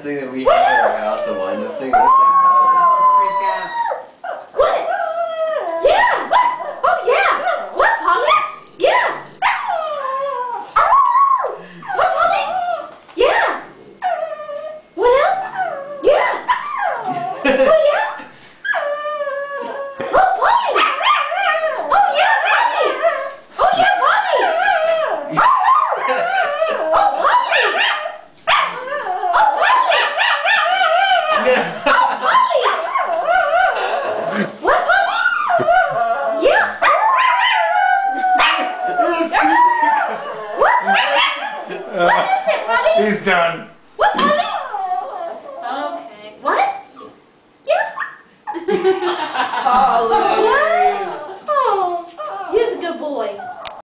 thing that we have at our house, the wind-up thing. It looks like Paulie. Freak out. What? Yeah! What? Oh yeah! What, Paulie? Yeah! What, Paulie? Yeah! What else? Yeah! Oh yeah! Oh, Paulie! Oh yeah, Paulie! Oh yeah, Paulie! Oh, Paulie! Oh, Paulie! Oh, Paulie! What, Paulie? Yeah! What is it, Paulie? He's done. What, Paulie? Okay. What? Yeah? Paulie. What? Oh, he's a good boy.